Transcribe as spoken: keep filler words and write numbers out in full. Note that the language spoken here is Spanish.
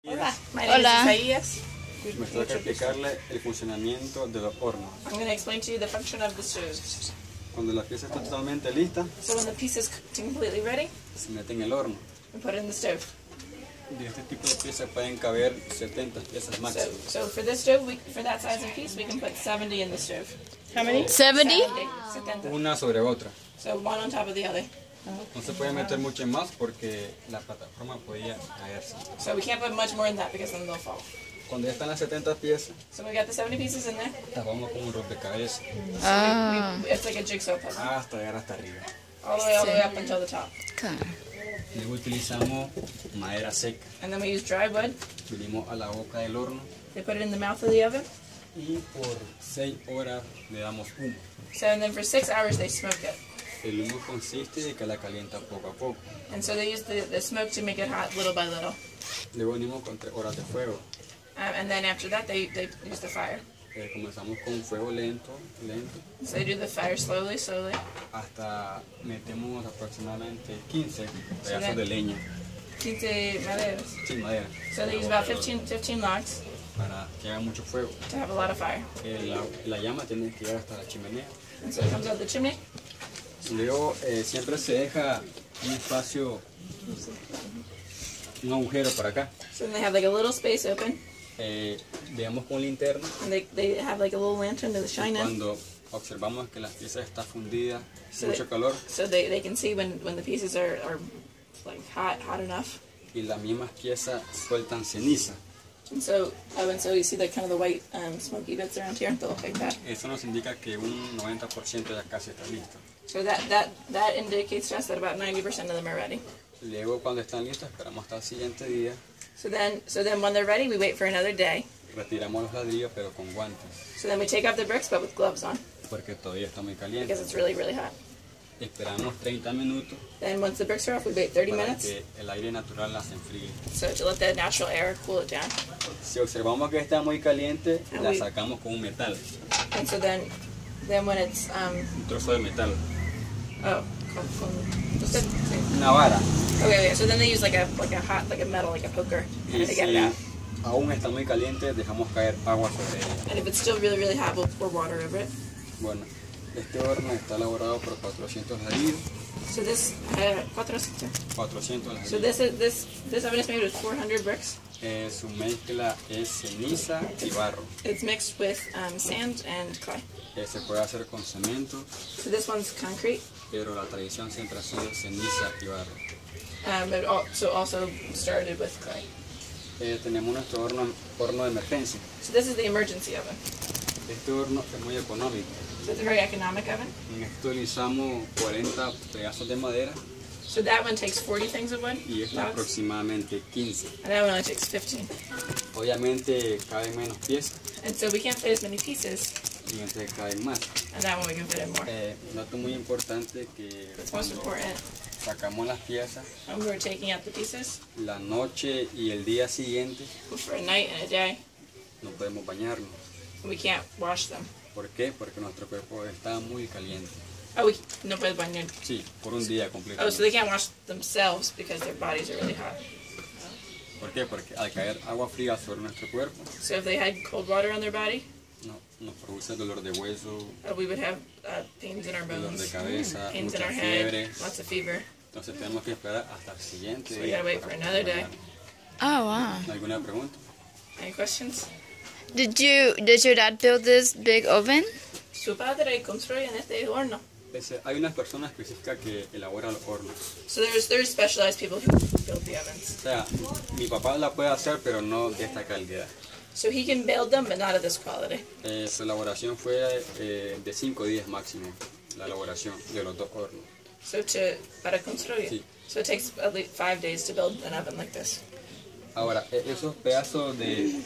Hola, my name Hola. is Isaías. Me toca explicarle el funcionamiento de los hornos. I'm going to explain to you the function of the stove. Cuando la pieza está totalmente lista, So when the piece is completely ready, se mete en el horno. we put it in the stove. De este tipo de piezas pueden caber setenta piezas So, máximo. so for this stove, we, for that size of piece, we can put seventy in the stove. How many? seventy? seventy. Una sobre otra. So one on top of the other. No se puede meter mucho más porque la plataforma podía caerse. So we can't put much more than that because then they'll fall. Cuando ya están las setenta piezas, So we got the seventy pieces in there. tapamos con un rompecabezas Ah, We, it's like a jigsaw puzzle. hasta llegar hasta arriba. All the way, all the way up until the top. okay. Luego utilizamos madera seca. And then we use dry wood. Venimos a la boca del horno They put it in the mouth of the oven. y por seis horas le damos humo. So and then for six hours they smoke it. El humo consiste en que la calienta poco a poco. And so they use the, the smoke to make it hot little by little. Luego venimos con tres horas de fuego. Um, and then after that they, they use the fire. Eh, comenzamos con un fuego lento, lento, So they do the fire slowly, slowly. hasta metemos aproximadamente quince So pedazos then- de leña, quince maderas. sin madera, So they use about fifteen, fifteen logs para que haga mucho fuego. to have a lot of fire. Eh, la, la llama tiene que llegar hasta la chimenea. And so it comes out the chimney. Luego eh, siempre se deja un espacio, un agujero para acá. So then they have like a little space open. Eh, veamos con linterna And they, they have like a little lantern to shine in. cuando observamos que la pieza está fundida, Sí. mucho calor, So they, they can see when, when the pieces are, are like hot, hot enough. y las mismas piezas sueltan ceniza. And so, oh, and so you see like kind of the white um, smoky bits around here. They look like that. Eso nos indica que un noventa por ciento ya casi está listo. So that, that, that indicates to us that about ninety percent of them are ready. Luego cuando están listos esperamos hasta el siguiente día, So then, so then when they're ready, we wait for another day. retiramos los ladrillos pero con guantes, So then we take off the bricks, but with gloves on, porque todavía está muy because caliente. it's really, really hot. Esperamos treinta minutos Then once the bricks are off, we wait thirty para minutes. que el aire natural las enfríe. So to let the natural air cool it down. Si observamos que está muy caliente, Ah, la oui. sacamos con un metal, And so then, then when it's, um, un trozo de metal, oh, con, con, what's that? una vara. Okay, okay, so then they use like a, like a hot, like a metal, like a poker, Y to get it si out. aún está muy caliente, dejamos caer agua sobre ella. And if it's still really, really hot, we'll pour water over it. Bueno, este horno está elaborado por cuatrocientos ladrillos. So this, uh, cuatrocientos. cuatrocientos So ladrillos. this is, this, this oven is made with four hundred bricks. Eh, su mezcla es ceniza y barro. It's mixed with um, sand and clay. Eh, se puede hacer con cemento, So this one's concrete. pero la tradición siempre ha sido ceniza y barro. Um, but also also started with clay. Eh, tenemos nuestro horno, horno de emergencia. So this is the emergency oven. Este horno es muy económico. So it's a very economic oven. En esto utilizamos cuarenta pedazos de madera So that one takes forty things of wood, y este logs, aproximadamente quince. and that one only takes fifteen. Obviamente caben menos piezas And so we can't fit as many pieces, y en este caben más. and that one we can fit in more. Eh, dato muy importante que It's most cuando important. sacamos las piezas, When we're taking out the pieces la noche y el día siguiente for a night and a day, no podemos bañarnos. we can't wash them. ¿Por qué? Porque nuestro cuerpo está muy caliente. Oh, we no puedes bañar. Sí, por un día completo. Oh, so they can't wash themselves because their bodies are really hot. ¿Por qué? Porque al caer agua fría sobre nuestro cuerpo, So if they had cold water on their body, no, nos produce dolor de hueso, uh, we would have uh, pains in our dolor de bones, cabeza, pains in mucha our head, fiebre. lots of fever. Entonces tenemos que esperar hasta el siguiente So we día. gotta wait para for another day. bañarnos. Oh, wow. ¿Alguna pregunta? Any questions? Did you, did your dad build this big oven? Su padre construye en este horno. Ese- hay unas personas específicas que elaboran los hornos. So there's there's specialized people who build the ovens. O sea, mi papá la puede hacer, pero no de esta calidad. So he can build them, but not of this quality. Eh, su elaboración fue eh, de cinco días máximo, la elaboración de los dos hornos. So to para construir. Sí. So it takes at least five days to build an oven like this. Ahora, e- esos pedazos de